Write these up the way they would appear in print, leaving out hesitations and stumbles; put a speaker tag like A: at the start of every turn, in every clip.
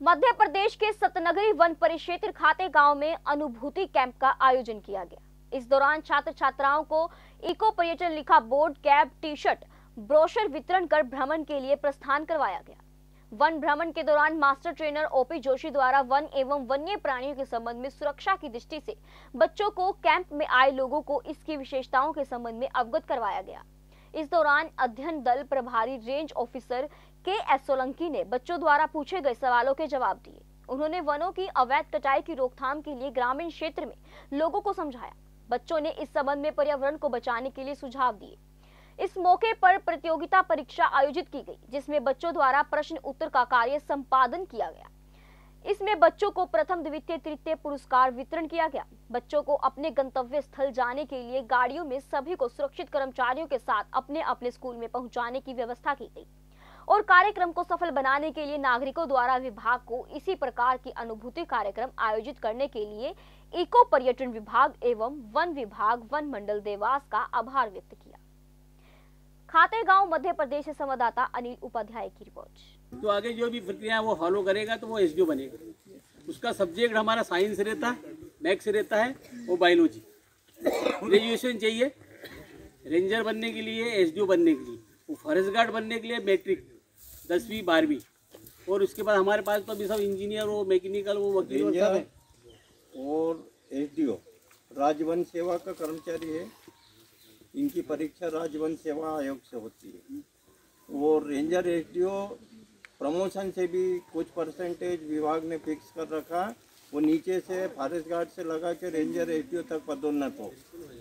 A: मध्य प्रदेश के सतनगरी वन परिक्षेत्र खाते गांव में अनुभूति कैंप का आयोजन किया गया। इस दौरान छात्र छात्राओं को इको पर्यटन लिखा board, cap, T shirt, brochure वितरण कर भ्रमण के लिए प्रस्थान करवाया गया। वन भ्रमण के दौरान मास्टर ट्रेनर ओपी जोशी द्वारा वन एवं वन्य प्राणियों के संबंध में सुरक्षा की दृष्टि से बच्चों को कैंप में आए लोगों को इसकी विशेषताओं के संबंध में अवगत करवाया गया। इस दौरान अध्ययन दल प्रभारी रेंज ऑफिसर के.एस. सोलंकी ने बच्चों द्वारा पूछे गए सवालों के जवाब दिए। उन्होंने वनों की अवैध कटाई की रोकथाम के लिए ग्रामीण क्षेत्र में लोगों को समझाया। बच्चों ने इस संबंध में पर्यावरण को बचाने के लिए सुझाव दिए। इस मौके पर प्रतियोगिता परीक्षा आयोजित की गई, जिसमें बच्चों द्वारा प्रश्न उत्तर का कार्य संपादन किया गया। इसमें बच्चों को प्रथम, द्वितीय, तृतीय पुरस्कार वितरण किया गया। बच्चों को अपने गंतव्य स्थल जाने के लिए गाड़ियों में सभी को सुरक्षित कर्मचारियों के साथ अपने अपने स्कूल में पहुंचाने की व्यवस्था की गई और कार्यक्रम को सफल बनाने के लिए नागरिकों द्वारा विभाग को इसी प्रकार की अनुभूति कार्यक्रम आयोजित करने के लिए इको पर्यटन विभाग एवं वन विभाग, वन मंडल देवास का आभार व्यक्त किया। खाते गांव मध्य प्रदेश से संवाददाता अनिल उपाध्याय की रिपोर्ट।
B: तो आगे जो भी प्रक्रिया वो फॉलो करेगा तो वो एसडीओ बनेगा। उसका सब्जेक्ट हमारा साइंस रहता है, मैथ्स रहता है, वो बायोलॉजी। ग्रेजुएशन चाहिए रेंजर बनने के लिए, एसडीओ बनने के लिए, वो फॉरेस्ट गार्ड बनने के लिए मैट्रिक 10वीं 12वीं, और उसके बाद हमारे पास तो अभी सब इंजीनियर, वो मैकेनिकल, वो वकील
C: और एसडीओ राजवन सेवा का कर्मचारी है। इनकी परीक्षा राजवन सेवा आयोग से होती है। और रेंजर एसडीओ प्रमोशन से भी कुछ परसेंटेज विभाग ने फिक्स कर रखा, वो नीचे से फॉरेस्ट गार्ड से लगा के रेंजर एसडीओ तक पदोन्नत हो।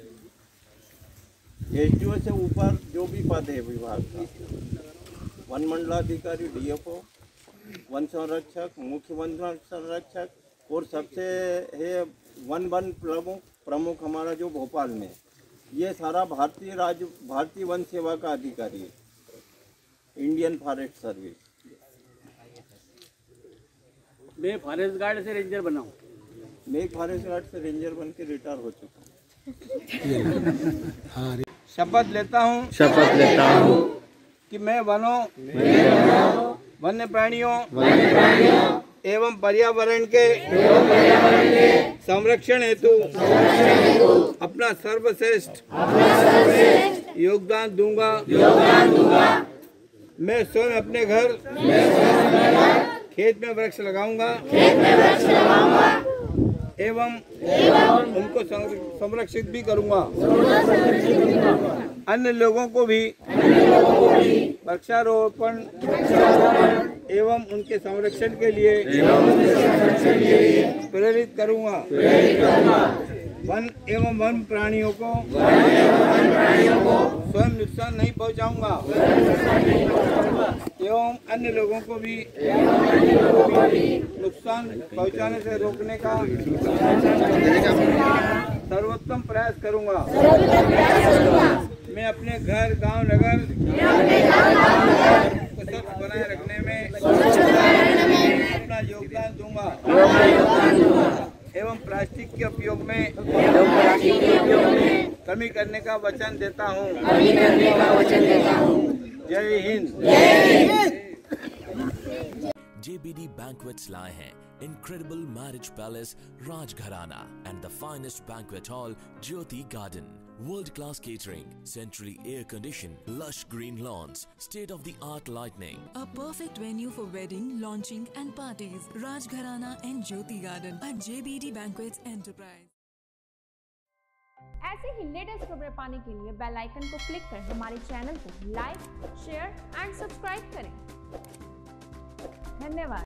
C: एसडीओ से ऊपर जो भी पद है विभाग का, वन मंडलाधिकारी, डीएफओ, वन संरक्षक, मुख्य वन संरक्षक, और सबसे है वन प्रमुख हमारा जो भोपाल में, ये सारा भारतीय वन सेवा का अधिकारी है, इंडियन फॉरेस्ट सर्विस।
B: मैं फॉरेस्ट गार्ड से रेंजर बना हूँ।
C: मैं फॉरेस्ट गार्ड से रेंजर बन के रिटायर हो चुका हूँ।
D: शपथ लेता हूँ कि मैं वनों, वन्य प्राणियों एवं पर्यावरण के संरक्षण हेतु अपना सर्वश्रेष्ठ योगदान दूंगा। मैं स्वयं अपने घर खेत में वृक्ष लगाऊंगा एवं उनको संरक्षित भी करूंगा। अन्य लोगों को भी वृक्षारोपण एवं उनके संरक्षण के लिए प्रेरित करूंगा। वन एवं वन प्राणियों को स्वयं नुकसान नहीं पहुंचाऊंगा एवं अन्य लोगों को भी नुकसान पहुंचाने से रोकने का सर्वोत्तम प्रयास करूंगा। मैं अपने घर, गांव, नगर को स्वच्छ बनाए रखने में अपना योगदान दूंगा एवं प्लास्टिक के उपयोग में कमी करने का वचन देता हूँ। जय हिंद।
E: JBD Banquets लाए हैं Incredible Marriage Palace Rajgharana and the finest banquet hall Jyoti Garden. World-class catering, centrally air-conditioned, lush green lawns, state-of-the-art lighting.
F: A perfect venue for wedding, launching and parties. Rajgharana and Jyoti Garden at JBD Banquets Enterprise.
G: ऐसे ही latest खबरें पाने के लिए bell icon को click कर हमारे channel को like, share and subscribe करें। धन्यवाद।